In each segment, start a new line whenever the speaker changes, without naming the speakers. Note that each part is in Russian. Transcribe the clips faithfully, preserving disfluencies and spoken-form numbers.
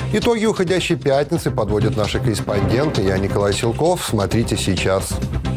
Итоги уходящей пятницы подводят наши корреспонденты. Я Николай Силков. Смотрите сейчас.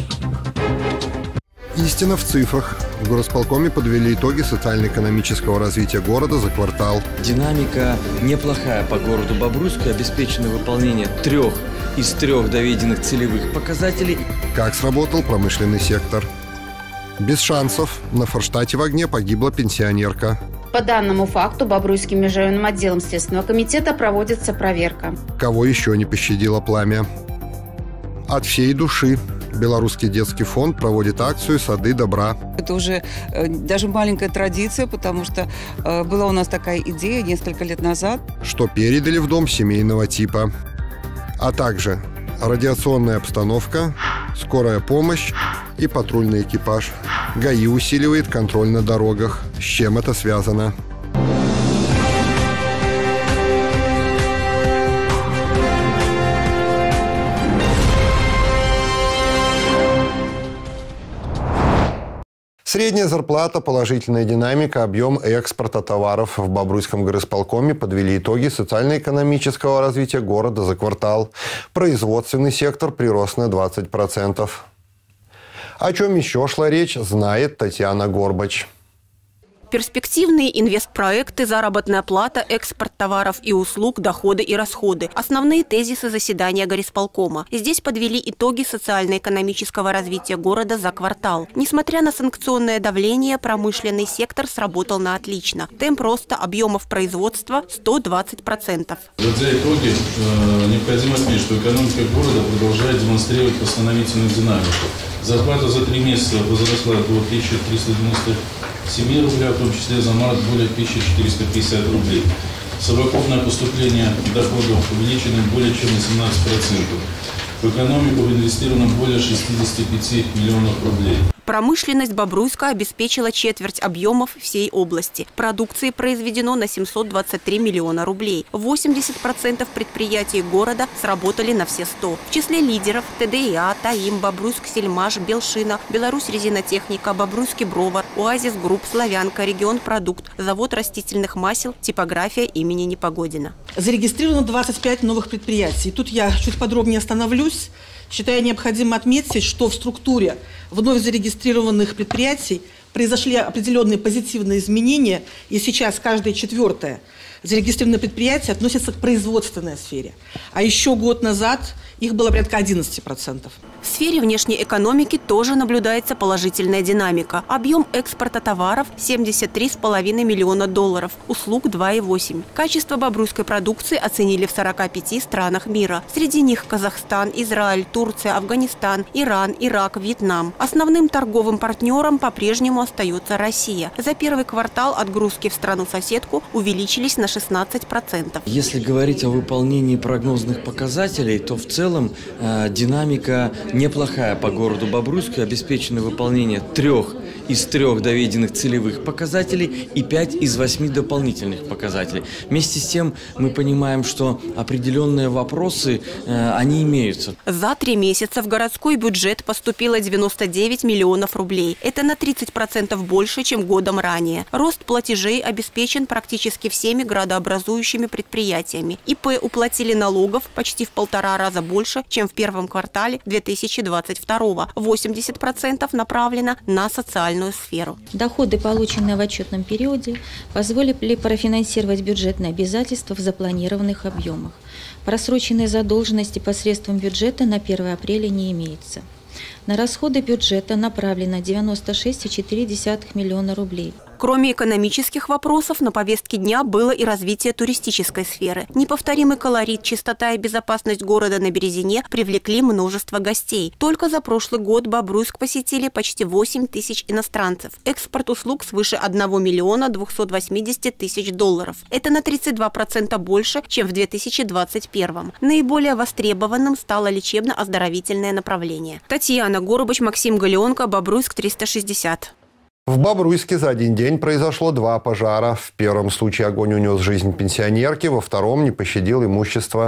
Истина в цифрах. В горосполкоме подвели итоги социально-экономического развития города за квартал.
Динамика неплохая по городу Бобруйску. Обеспечено выполнение трех из трех доведенных целевых показателей.
Как сработал промышленный сектор? Без шансов. На Форштате в огне погибла пенсионерка.
По данному факту Бобруйским межрайонным отделом Следственного комитета проводится проверка.
Кого еще не пощадило пламя? От всей души. Белорусский детский фонд проводит акцию «Сады добра».
Это уже э, даже маленькая традиция, потому что э, была у нас такая идея несколько лет назад.
Что передали в дом семейного типа. А также радиационная обстановка, скорая помощь и патрульный экипаж. ГАИ усиливает контроль на дорогах. С чем это связано? Средняя зарплата, положительная динамика, объем экспорта товаров в Бобруйском горосполкоме подвели итоги социально-экономического развития города за квартал. Производственный сектор прирос на двадцать процентов. О чем еще шла речь, знает Татьяна Горбач.
Перспективные инвестпроекты, заработная плата, экспорт товаров и услуг, доходы и расходы. Основные тезисы заседания горисполкома. Здесь подвели итоги социально-экономического развития города за квартал. Несмотря на санкционное давление, промышленный сектор сработал на отлично. Темп роста объемов производства – сто двадцать процентов.
Подводя итоги, э, необходимо отметить, что экономика города продолжает демонстрировать восстановительную динамику. Зарплата за три месяца возросла до тысячи триста девяноста семи рублей, в том числе за март более тысячи четырёхсот пятидесяти рублей. Совокупное поступление доходов увеличено более чем на семнадцать процентов. В экономику инвестировано более шестидесяти пяти миллионов рублей.
Промышленность Бобруйска обеспечила четверть объемов всей области. Продукции произведено на семьсот двадцать три миллиона рублей. восемьдесят процентов предприятий города сработали на все сто. В числе лидеров ТДИА, ТАИМ, Бобруйск, Сельмаш, Белшина, Беларусь резинотехника, Бобруйский Бровар, Оазис Групп, Славянка, Регион Продукт, завод растительных масел, типография имени Непогодина.
Зарегистрировано двадцать пять новых предприятий. Тут я чуть подробнее остановлюсь. Считаю необходимо отметить, что в структуре вновь зарегистрированных предприятий произошли определенные позитивные изменения, и сейчас каждое четвертое зарегистрированное предприятие относится к производственной сфере. А еще год назад их было порядка одиннадцати процентов.
В сфере внешней экономики тоже наблюдается положительная динамика. Объем экспорта товаров – семьдесят три с половиной миллиона долларов, услуг – два и восемь. Качество бобруйской продукции оценили в сорока пяти странах мира. Среди них Казахстан, Израиль, Турция, Афганистан, Иран, Ирак, Вьетнам. Основным торговым партнером по-прежнему остается Россия. За первый квартал отгрузки в страну-соседку увеличились на шестнадцать процентов.
Если говорить о выполнении прогнозных показателей, то в целом э, динамика неплохая по городу Бобруйску. Обеспечено выполнение трех из трех доведенных целевых показателей и пять из восьми дополнительных показателей. Вместе с тем мы понимаем, что определенные вопросы, э, они имеются.
За три месяца в городской бюджет поступило девяносто девять миллионов рублей. Это на тридцать процентов больше, чем годом ранее. Рост платежей обеспечен практически всеми градообразующими предприятиями. ИП уплатили налогов почти в полтора раза больше, чем в первом квартале две тысячи двадцать второго. восемьдесят процентов направлено на социальную сферу.
Доходы, полученные в отчетном периоде, позволили профинансировать бюджетные обязательства в запланированных объемах. Просроченной задолженности посредством бюджета на первое апреля не имеется. На расходы бюджета направлено девяносто шесть целых четыре десятых миллиона рублей.
Кроме экономических вопросов, на повестке дня было и развитие туристической сферы. Неповторимый колорит, чистота и безопасность города на Березине привлекли множество гостей. Только за прошлый год Бобруйск посетили почти восемь тысяч иностранцев. Экспорт услуг свыше одного миллиона двухсот восьмидесяти тысяч долларов. Это на тридцать два процента больше, чем в две тысячи двадцать первом. Наиболее востребованным стало лечебно-оздоровительное направление. Татьяна Горбач, Максим Галеонко, Бобруйск триста шестьдесят.
В Бобруйске за один день произошло два пожара. В первом случае огонь унес жизнь пенсионерки, во втором не пощадил имущество.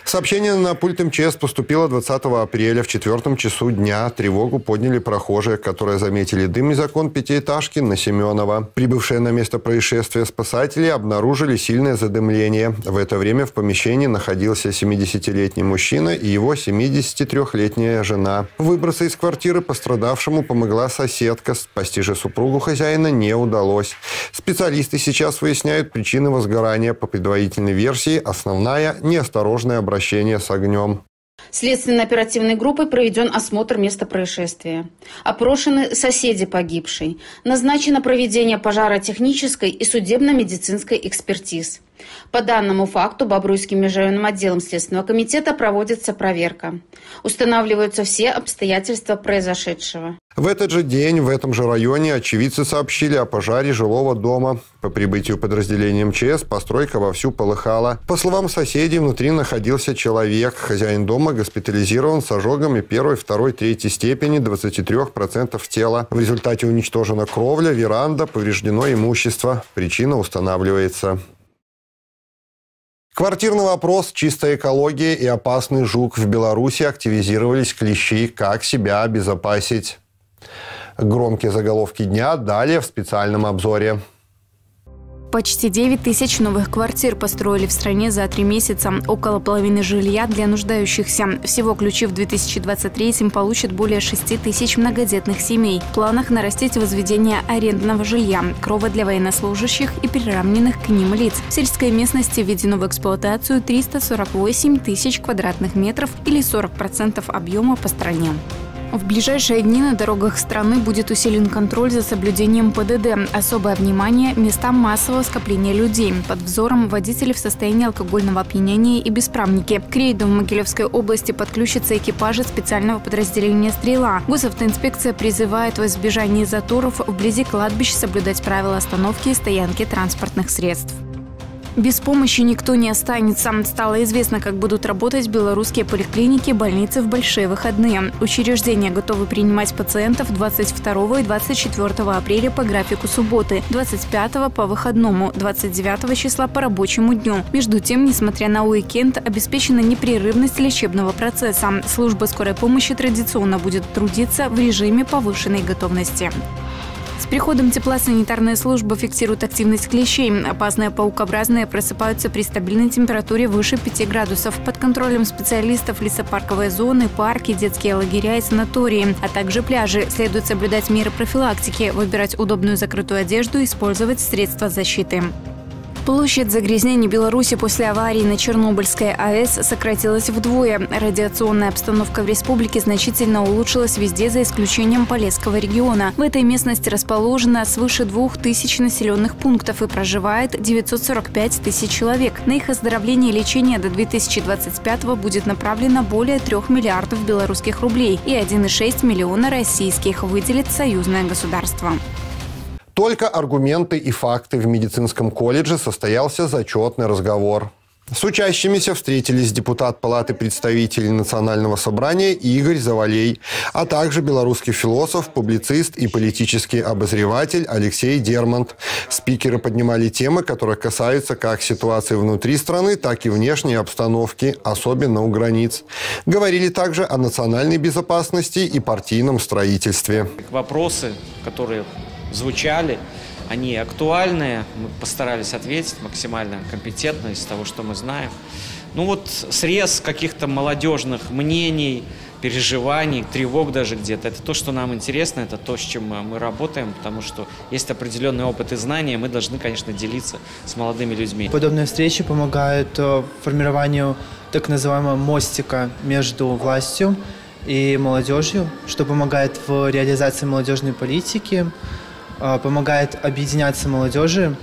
Сообщение на пульт МЧС поступило двадцатого апреля в четвертом часу дня. Тревогу подняли прохожие, которые заметили дым из окон пятиэтажки на Семенова. Прибывшие на место происшествия спасатели обнаружили сильное задымление. В это время в помещении находился семидесятилетний мужчина и его семидесятитрёхлетняя жена. Выбраться из квартиры пострадавшему помогла соседка. Спасти же супругу хозяина не удалось. Специалисты сейчас выясняют причины возгорания. По предварительной версии, основная – неосторожное обращение обращение с огнем.
Следственно-оперативной группой проведен осмотр места происшествия. Опрошены соседи погибшей. Назначено проведение пожаротехнической и судебно-медицинской экспертиз. По данному факту Бобруйским межрайонным отделом Следственного комитета проводится проверка. Устанавливаются все обстоятельства произошедшего.
В этот же день в этом же районе очевидцы сообщили о пожаре жилого дома. По прибытию подразделения МЧС постройка вовсю полыхала. По словам соседей, внутри находился человек. Хозяин дома госпитализирован с ожогами первой, второй, третьей степени, двадцати трёх процентов тела. В результате уничтожена кровля, веранда, повреждено имущество. Причина устанавливается. Квартирный вопрос, чистая экология и опасный жук. В Беларуси активизировались клещи. Как себя обезопасить? Громкие заголовки дня далее в специальном обзоре.
Почти девять тысяч новых квартир построили в стране за три месяца. Около половины жилья для нуждающихся. Всего ключи в две тысячи двадцать третьем получат более шести тысяч многодетных семей. В планах нарастить возведение арендного жилья, крова для военнослужащих и приравненных к ним лиц. В сельской местности введено в эксплуатацию триста сорок восемь тысяч квадратных метров или сорок процентов объема по стране. В ближайшие дни на дорогах страны будет усилен контроль за соблюдением ПДД. Особое внимание – местам массового скопления людей. Под взором водителей в состоянии алкогольного опьянения и беспрамники. К рейду в Могилевской области подключатся экипажи специального подразделения «Стрела». Госавтоинспекция призывает в избежании заторов вблизи кладбищ соблюдать правила остановки и стоянки транспортных средств. Без помощи никто не останется. Стало известно, как будут работать белорусские поликлиники, больницы в большие выходные. Учреждения готовы принимать пациентов двадцать второго и двадцать четвёртого апреля по графику субботы, двадцать пятого по выходному, двадцать девятого числа по рабочему дню. Между тем, несмотря на уикенд, обеспечена непрерывность лечебного процесса. Служба скорой помощи традиционно будет трудиться в режиме повышенной готовности. С приходом тепла санитарная служба фиксирует активность клещей. Опасные паукообразные просыпаются при стабильной температуре выше пяти градусов. Под контролем специалистов лесопарковые зоны, парки, детские лагеря и санатории, а также пляжи. Следует соблюдать меры профилактики, выбирать удобную закрытую одежду и использовать средства защиты. Площадь загрязнений Беларуси после аварии на Чернобыльской АЭС сократилась вдвое. Радиационная обстановка в республике значительно улучшилась везде, за исключением Полесского региона. В этой местности расположено свыше двух тысяч населенных пунктов и проживает девятьсот сорок пять тысяч человек. На их оздоровление и лечение до две тысячи двадцать пятого будет направлено более трех миллиардов белорусских рублей и один и шесть миллиона российских выделит союзное государство.
Только аргументы и факты. В медицинском колледже состоялся зачетный разговор. С учащимися встретились депутат Палаты представителей Национального собрания Игорь Завалей, а также белорусский философ, публицист и политический обозреватель Алексей Дермонт. Спикеры поднимали темы, которые касаются как ситуации внутри страны, так и внешней обстановки, особенно у границ. Говорили также о национальной безопасности и партийном строительстве.
Вопросы, которые звучали, они актуальные, мы постарались ответить максимально компетентно из того, что мы знаем. Ну вот срез каких-то молодежных мнений, переживаний, тревог даже где-то, это то, что нам интересно, это то, с чем мы работаем, потому что есть определенный опыт и знания, мы должны, конечно, делиться с молодыми людьми.
Подобные встречи помогают формированию так называемого мостика между властью и молодежью, что помогает в реализации молодежной политики, помогает объединяться молодежи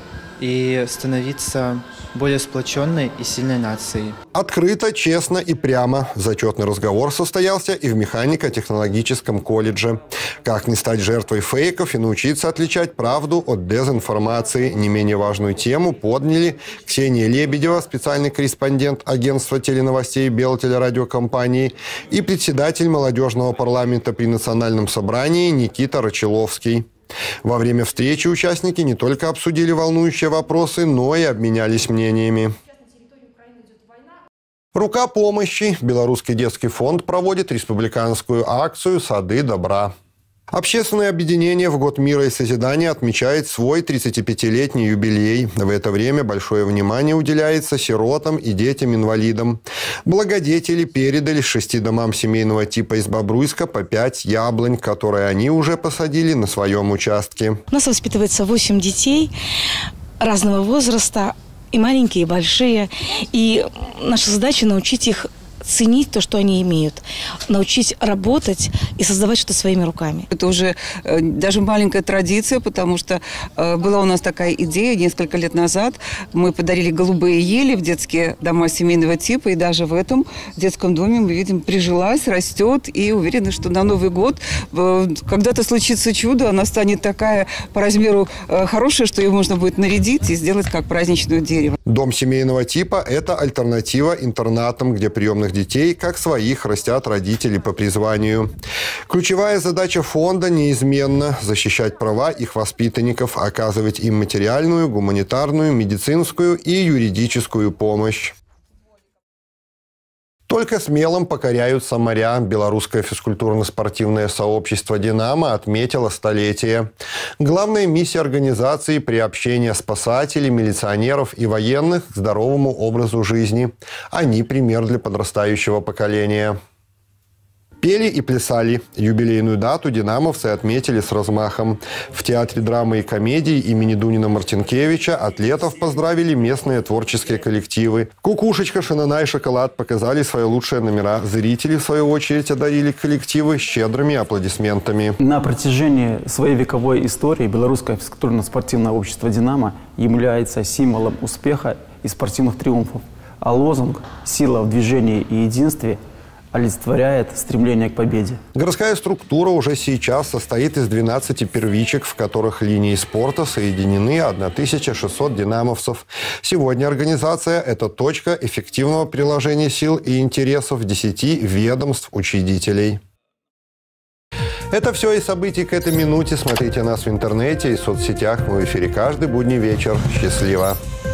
и становиться более сплоченной и сильной нацией.
Открыто, честно и прямо. Зачетный разговор состоялся и в механико-технологическом колледже. Как не стать жертвой фейков и научиться отличать правду от дезинформации. Не менее важную тему подняли Ксения Лебедева, специальный корреспондент агентства теленовостей Белтелерадиокомпании, и председатель молодежного парламента при Национальном собрании Никита Рачиловский. Во время встречи участники не только обсудили волнующие вопросы, но и обменялись мнениями. Рука помощи. Белорусский детский фонд проводит республиканскую акцию «Сады добра». Общественное объединение «В год мира и созидания» отмечает свой тридцатипятилетний юбилей. В это время большое внимание уделяется сиротам и детям-инвалидам. Благодетели передали шести домам семейного типа из Бобруйска по пять яблонь, которые они уже посадили на своем участке.
У нас воспитывается восемь детей разного возраста, и маленькие, и большие. И наша задача научить их ценить то, что они имеют, научить работать и создавать что-то своими руками.
Это уже э, даже маленькая традиция, потому что э, была у нас такая идея несколько лет назад. Мы подарили голубые ели в детские дома семейного типа, и даже в этом детском доме, мы видим, прижилась, растет, и уверены, что на Новый год э, когда-то случится чудо, она станет такая по размеру э, хорошая, что ее можно будет нарядить и сделать как праздничное дерево.
Дом семейного типа – это альтернатива интернатам, где приемных детей, как своих, растят родители по призванию. Ключевая задача фонда неизменна – защищать права их воспитанников, оказывать им материальную, гуманитарную, медицинскую и юридическую помощь. Только смелым покоряются моря. Белорусское физкультурно-спортивное сообщество «Динамо» отметило столетие. Главная миссия организации – приобщение спасателей, милиционеров и военных к здоровому образу жизни. Они – пример для подрастающего поколения. Пели и плясали. Юбилейную дату динамовцы отметили с размахом. В Театре драмы и комедии имени Дунина-Мартинкевича атлетов поздравили местные творческие коллективы. «Кукушечка», «Шанана» и «Шоколад» показали свои лучшие номера. Зрители, в свою очередь, одарили коллективы щедрыми аплодисментами.
На протяжении своей вековой истории Белорусское физкультурно-спортивное общество «Динамо» является символом успеха и спортивных триумфов. А лозунг «Сила в движении и единстве» олицетворяет стремление к победе.
Городская структура уже сейчас состоит из двенадцати первичек, в которых линии спорта соединены тысяча шестьсот динамовцев. Сегодня организация – это точка эффективного приложения сил и интересов десяти ведомств учредителей. Это все и события к этой минуте. Смотрите нас в интернете и соцсетях. Мы в эфире каждый будний вечер. Счастливо!